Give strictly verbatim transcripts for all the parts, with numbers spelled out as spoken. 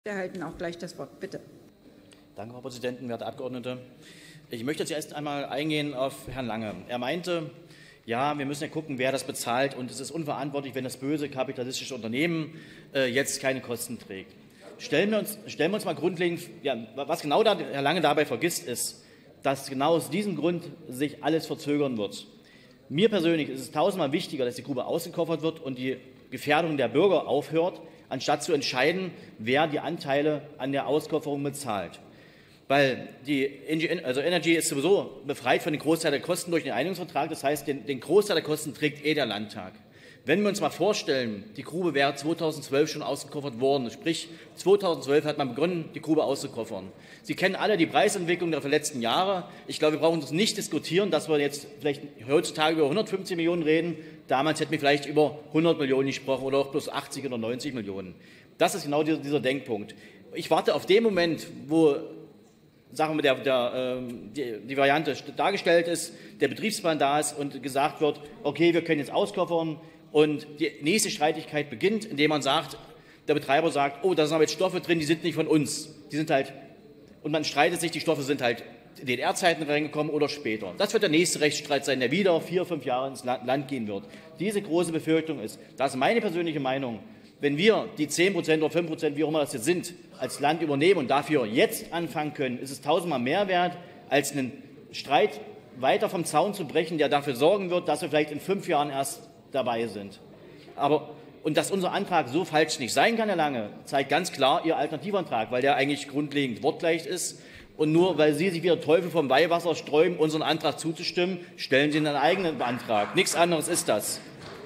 Sie erhalten auch gleich das Wort. Bitte. Danke, Frau Präsidentin, werte Abgeordnete. Ich möchte zuerst einmal eingehen auf Herrn Lange. Er meinte, ja, wir müssen ja gucken, wer das bezahlt, und es ist unverantwortlich, wenn das böse kapitalistische Unternehmen äh, jetzt keine Kosten trägt. Stellen wir uns, stellen wir uns mal grundlegend, ja, was genau da, Herr Lange dabei vergisst, ist, dass genau aus diesem Grund sich alles verzögern wird. Mir persönlich ist es tausendmal wichtiger, dass die Grube ausgekoffert wird und die Gefährdung der Bürger aufhört, anstatt zu entscheiden, wer die Anteile an der Auskofferung bezahlt. Weil die also Energy ist sowieso befreit von dem Großteil der Kosten durch den Einigungsvertrag. Das heißt, den, den Großteil der Kosten trägt eh der Landtag. Wenn wir uns mal vorstellen, die Grube wäre zweitausendzwölf schon ausgekoffert worden, sprich zweitausendzwölf hat man begonnen, die Grube auszukoffern. Sie kennen alle die Preisentwicklung der letzten Jahre. Ich glaube, wir brauchen das nicht diskutieren, dass wir jetzt vielleicht heutzutage über hundertfünfzig Millionen reden. Damals hätten wir vielleicht über hundert Millionen gesprochen oder auch bloß achtzig oder neunzig Millionen. Das ist genau dieser, dieser Denkpunkt. Ich warte auf den Moment, wo sagen wir, der, der, die, die Variante dargestellt ist, der Betriebsplan da ist und gesagt wird, okay, wir können jetzt auskoffern, und die nächste Streitigkeit beginnt, indem man sagt, der Betreiber sagt, oh, da sind aber jetzt Stoffe drin, die sind nicht von uns. Die sind halt, und man streitet sich, die Stoffe sind halt in D D R-Zeiten reingekommen oder später. Das wird der nächste Rechtsstreit sein, der wieder vier, fünf Jahre ins Land gehen wird. Diese große Befürchtung ist, das ist meine persönliche Meinung, wenn wir die zehn Prozent oder fünf Prozent, wie auch immer das jetzt sind, als Land übernehmen und dafür jetzt anfangen können, ist es tausendmal mehr wert, als einen Streit weiter vom Zaun zu brechen, der dafür sorgen wird, dass wir vielleicht in fünf Jahren erst dabei sind. Aber, und dass unser Antrag so falsch nicht sein kann, Herr Lange, zeigt ganz klar Ihr Alternativantrag, weil der eigentlich grundlegend wortgleich ist. Und nur weil Sie sich wieder Teufel vom Weihwasser sträuben, unseren Antrag zuzustimmen, stellen Sie einen eigenen Antrag. Nichts anderes ist das.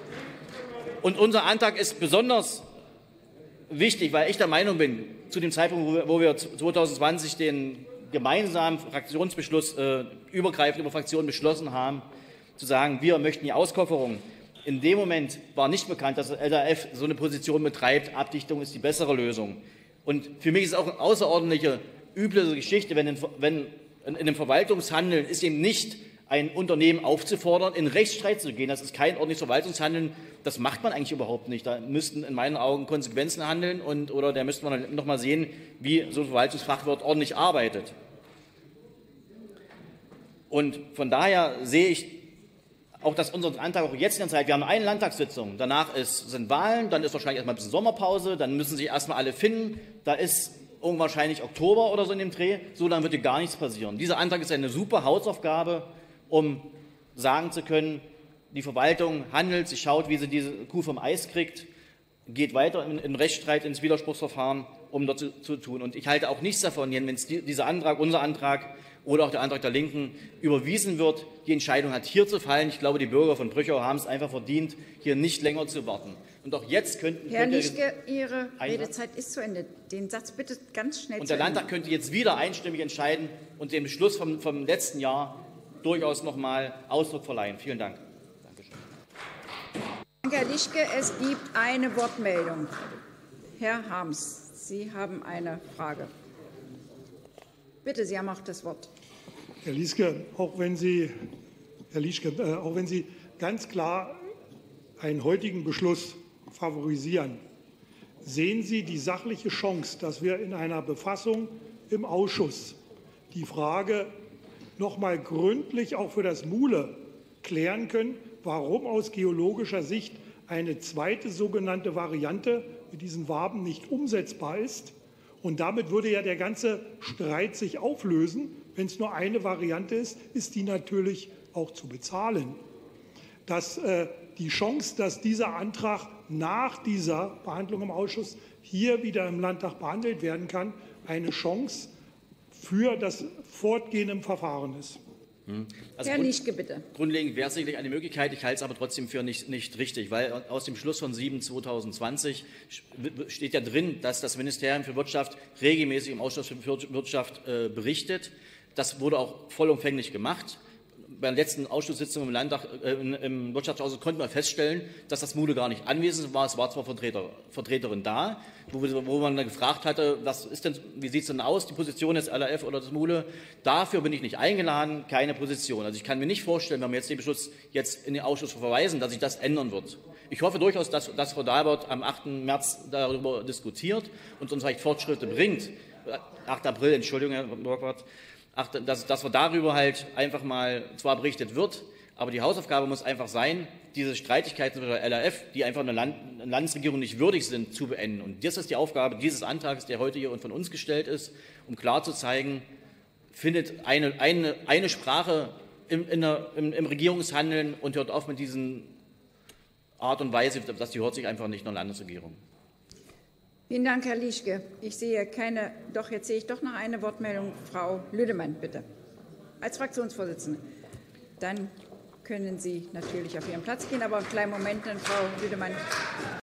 Und unser Antrag ist besonders wichtig, weil ich der Meinung bin, zu dem Zeitpunkt, wo wir zweitausendzwanzig den gemeinsamen Fraktionsbeschluss äh, übergreifend über Fraktionen beschlossen haben, zu sagen, wir möchten die Auskofferung. In dem Moment war nicht bekannt, dass das L R F so eine Position betreibt, Abdichtung ist die bessere Lösung. Und für mich ist es auch eine außerordentliche, üble Geschichte, wenn in, wenn in einem Verwaltungshandeln ist eben nicht ein Unternehmen aufzufordern, in Rechtsstreit zu gehen. Das ist kein ordentliches Verwaltungshandeln. Das macht man eigentlich überhaupt nicht. Da müssten in meinen Augen Konsequenzen handeln, und, oder da müsste man noch mal sehen, wie so ein Verwaltungsfachwirt ordentlich arbeitet. Und von daher sehe ich auch, dass unser Antrag auch jetzt in der Zeit, wir haben eine Landtagssitzung, danach ist, sind Wahlen, dann ist wahrscheinlich erstmal ein bisschen Sommerpause, dann müssen sich erstmal alle finden, da ist wahrscheinlich Oktober oder so in dem Dreh, so dann wird hier gar nichts passieren. Dieser Antrag ist eine super Hausaufgabe, um sagen zu können, die Verwaltung handelt, sie schaut, wie sie diese Kuh vom Eis kriegt, geht weiter in, in Rechtsstreit, ins Widerspruchsverfahren, um dort zu, zu tun. Und ich halte auch nichts davon, wenn die, dieser Antrag, unser Antrag oder auch der Antrag der Linken überwiesen wird, die Entscheidung hat hier zu fallen. Ich glaube, die Bürger von Brüchau haben es einfach verdient, hier nicht länger zu warten. Und auch jetzt könnten... Herr Lischke, Ihre Redezeit ist zu Ende. Den Satz bitte ganz schnell zu Ende. Und der Landtag könnte jetzt wieder einstimmig entscheiden und dem Beschluss vom, vom letzten Jahr durchaus noch mal Ausdruck verleihen. Vielen Dank. Dankeschön. Danke, Herr Lischke. Es gibt eine Wortmeldung. Herr Harms, Sie haben eine Frage. Bitte, Sie haben auch das Wort. Herr Lischke, auch wenn Sie, Herr Lischke, äh, auch wenn Sie ganz klar einen heutigen Beschluss favorisieren, sehen Sie die sachliche Chance, dass wir in einer Befassung im Ausschuss die Frage noch mal gründlich auch für das Mule klären können, warum aus geologischer Sicht eine zweite sogenannte Variante mit diesen Waben nicht umsetzbar ist? Und damit würde ja der ganze Streit sich auflösen. Wenn es nur eine Variante ist, ist die natürlich auch zu bezahlen. Dass äh, die Chance, dass dieser Antrag nach dieser Behandlung im Ausschuss hier wieder im Landtag behandelt werden kann, eine Chance für das Fortgehen im Verfahren ist. Also Herr Grund, Lischke, bitte. Grundlegend wäre es sicherlich eine Möglichkeit. Ich halte es aber trotzdem für nicht, nicht richtig, weil aus dem Schluss von sieben zweitausendzwanzig steht ja drin, dass das Ministerium für Wirtschaft regelmäßig im Ausschuss für Wirtschaft äh, berichtet. Das wurde auch vollumfänglich gemacht. Bei der letzten Ausschusssitzung im Landtag, äh, im Wirtschaftsausschuss konnte man feststellen, dass das Mule gar nicht anwesend war. Es war zwar Vertreter, Vertreterin da, wo, wo man dann gefragt hatte, was ist denn, wie sieht es denn aus, die Position des L R F oder des Mule? Dafür bin ich nicht eingeladen, keine Position. Also ich kann mir nicht vorstellen, wenn wir jetzt den Beschluss jetzt in den Ausschuss verweisen, dass sich das ändern wird. Ich hoffe durchaus, dass, dass Frau Dalbert am achten März darüber diskutiert und uns vielleicht Fortschritte bringt. achten April, Entschuldigung, Herr Burkhardt, dass, dass wir darüber halt einfach mal zwar berichtet wird, aber die Hausaufgabe muss einfach sein, diese Streitigkeiten mit der L R F, die einfach einer Land Landesregierung nicht würdig sind, zu beenden. Und das ist die Aufgabe dieses Antrags, der heute hier und von uns gestellt ist, um klar zu zeigen, findet eine, eine, eine Sprache im, in der, im, im Regierungshandeln und hört auf mit diesen Art und Weise, dass die hört sich einfach nicht in der Landesregierung. Vielen Dank, Herr Lieschke. Ich sehe keine, doch jetzt sehe ich doch noch eine Wortmeldung. Frau Lüdemann, bitte, als Fraktionsvorsitzende. Dann können Sie natürlich auf Ihren Platz gehen, aber einen kleinen Moment, dann Frau Lüdemann.